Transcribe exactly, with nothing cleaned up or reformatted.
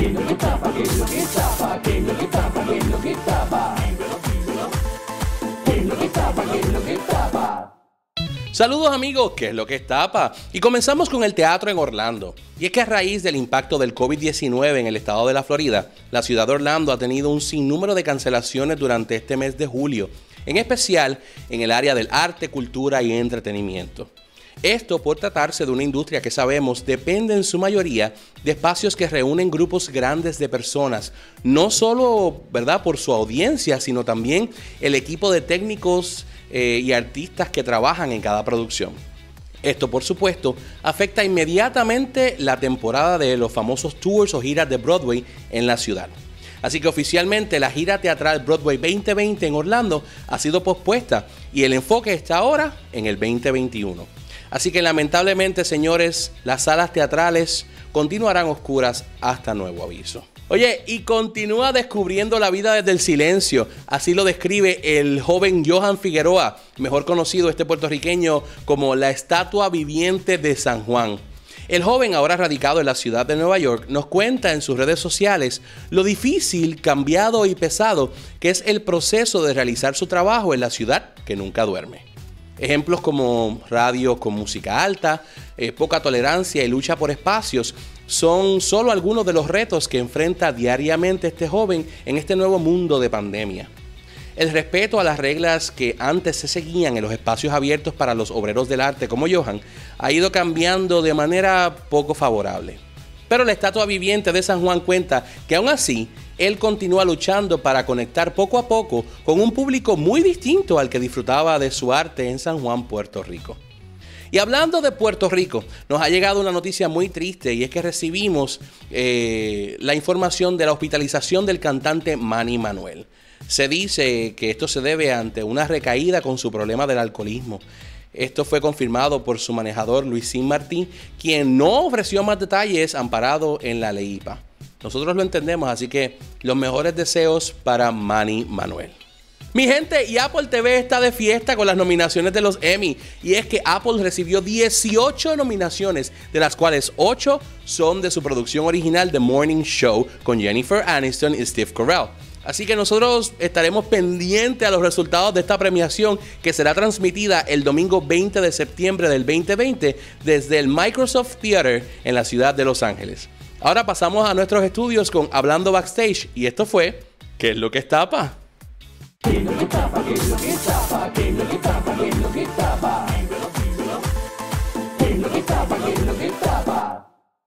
Saludos amigos, ¿qué es lo que es tapa? Y comenzamos con el teatro en Orlando. Y es que a raíz del impacto del COVID diecinueve en el estado de la Florida, la ciudad de Orlando ha tenido un sinnúmero de cancelaciones durante este mes de julio, en especial en el área del arte, cultura y entretenimiento. Esto por tratarse de una industria que sabemos depende en su mayoría de espacios que reúnen grupos grandes de personas, no solo, ¿verdad?, por su audiencia, sino también el equipo de técnicos eh, y artistas que trabajan en cada producción. Esto, por supuesto, afecta inmediatamente la temporada de los famosos tours o giras de Broadway en la ciudad. Así que oficialmente la gira teatral Broadway veinte veinte en Orlando ha sido pospuesta y el enfoque está ahora en el veinte veintiuno. Así que lamentablemente, señores, las salas teatrales continuarán oscuras hasta nuevo aviso. Oye, y continúa descubriendo la vida desde el silencio. Así lo describe el joven Johan Figueroa, mejor conocido este puertorriqueño como la estatua viviente de San Juan. El joven, ahora radicado en la ciudad de Nueva York, nos cuenta en sus redes sociales lo difícil, cambiado y pesado que es el proceso de realizar su trabajo en la ciudad que nunca duerme. Ejemplos como radio con música alta, eh, poca tolerancia y lucha por espacios son solo algunos de los retos que enfrenta diariamente este joven en este nuevo mundo de pandemia. El respeto a las reglas que antes se seguían en los espacios abiertos para los obreros del arte como Johan ha ido cambiando de manera poco favorable. Pero la estatua viviente de San Juan cuenta que aún así, él continúa luchando para conectar poco a poco con un público muy distinto al que disfrutaba de su arte en San Juan, Puerto Rico. Y hablando de Puerto Rico, nos ha llegado una noticia muy triste y es que recibimos eh, la información de la hospitalización del cantante Manny Manuel. Se dice que esto se debe ante una recaída con su problema del alcoholismo. Esto fue confirmado por su manejador Luisín Martín, quien no ofreció más detalles amparado en la ley I P A. Nosotros lo entendemos, así que los mejores deseos para Manny Manuel. Mi gente, y Apple T V está de fiesta con las nominaciones de los Emmy. Y es que Apple recibió dieciocho nominaciones, de las cuales ocho son de su producción original The Morning Show con Jennifer Aniston y Steve Carell. Así que nosotros estaremos pendientes a los resultados de esta premiación que será transmitida el domingo veinte de septiembre del veinte veinte desde el Microsoft Theater en la ciudad de Los Ángeles. Ahora pasamos a nuestros estudios con Hablando Backstage y esto fue ¿Qué es lo que es tapa? ¿Qué es lo que tapa? ¿Qué es lo